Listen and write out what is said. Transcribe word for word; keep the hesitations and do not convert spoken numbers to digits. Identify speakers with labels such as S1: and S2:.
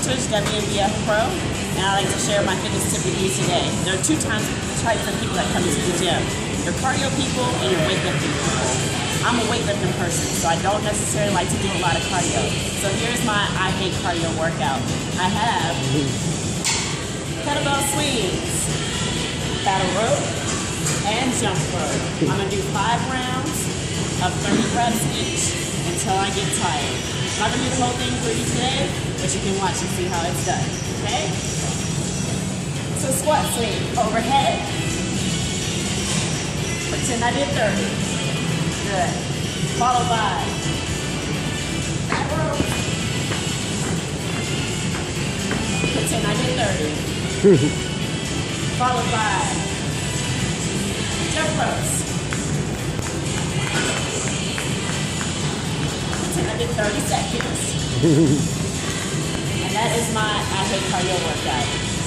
S1: Aldridge, W N B F Pro, and I'd like to share my fitness tip with you today. There are two types types of people that come into the gym. Your cardio people and your weightlifting people. I'm a weightlifting person, so I don't necessarily like to do a lot of cardio. So here's my I hate cardio workout. I have kettlebell swings, battle rope, and jump rope. I'm gonna do five rounds of thirty reps each until I get tired. I'm not gonna do the whole thing for you today, but you can watch and see how it's done, okay? So squat swing, overhead. Pretend I did thirty. Good. Followed by back row. Pretend I did thirty. Followed by jump ropes. Pretend I did thirty seconds. And that is my I hate cardio workout.